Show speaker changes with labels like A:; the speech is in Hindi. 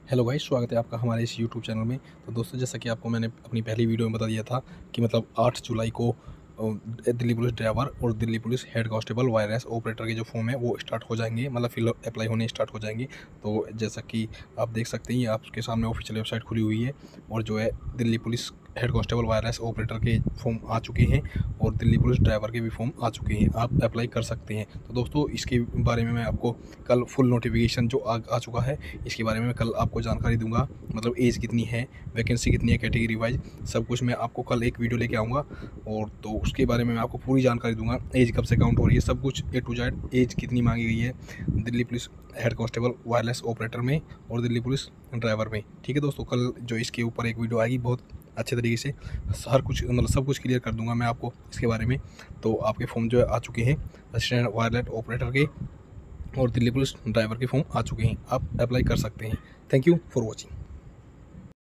A: हेलो गाइस, स्वागत है आपका हमारे इस यूट्यूब चैनल में। तो दोस्तों, जैसा कि आपको मैंने अपनी पहली वीडियो में बता दिया था कि मतलब 8 जुलाई को दिल्ली पुलिस ड्राइवर और Delhi police head constable wireless operator के जो फॉर्म है वो स्टार्ट हो जाएंगे, मतलब फिल अप्लाई होने स्टार्ट हो जाएंगे। तो जैसा कि आप देख सकते हैं, ये आपके सामने ऑफिशियल वेबसाइट खुली हुई है और जो है Delhi police head constable wireless operator के फॉर्म आ चुके हैं और दिल्ली पुलिस ड्राइवर के भी फॉर्म आ चुके हैं। आप अप्लाई कर सकते हैं। तो दोस्तों, इसके बारे में मैं आपको कल फुल नोटिफिकेशन जो आ चुका है, इसके बारे में मैं कल आपको जानकारी दूंगा। मतलब एज कितनी है, वैकेंसी कितनी है, कैटेगरी वाइज सब कुछ मैं आपको कल एक वीडियो लेके आऊँगा और तो उसके बारे में मैं आपको पूरी जानकारी दूंगा। एज कब से काउंट हो रही है, सब कुछ ए टू जेड, एज कितनी मांगी गई है Delhi police head constable wireless operator में और दिल्ली पुलिस ड्राइवर में। ठीक है दोस्तों, कल जो इसके ऊपर एक वीडियो आएगी, बहुत अच्छे तरीके से हर कुछ मतलब सब कुछ क्लियर कर दूंगा मैं आपको इसके बारे में। तो आपके फॉर्म जो है आ चुके हैं असिस्टेंट वायरलेस ऑपरेटर के और दिल्ली पुलिस ड्राइवर के फॉर्म आ चुके हैं। आप अप्लाई कर सकते हैं। Thank you for watching.